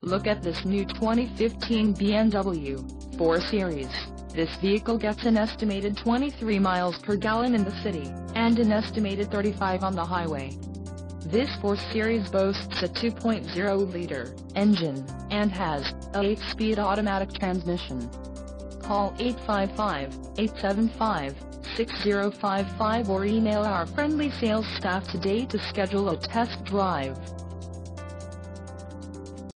Look at this new 2015 BMW 4 Series. This vehicle gets an estimated 23 miles per gallon in the city, and an estimated 35 on the highway. This 4 Series boasts a 2.0-liter engine, and has a 8-speed automatic transmission. Call 855-875-6055 or email our friendly sales staff today to schedule a test drive.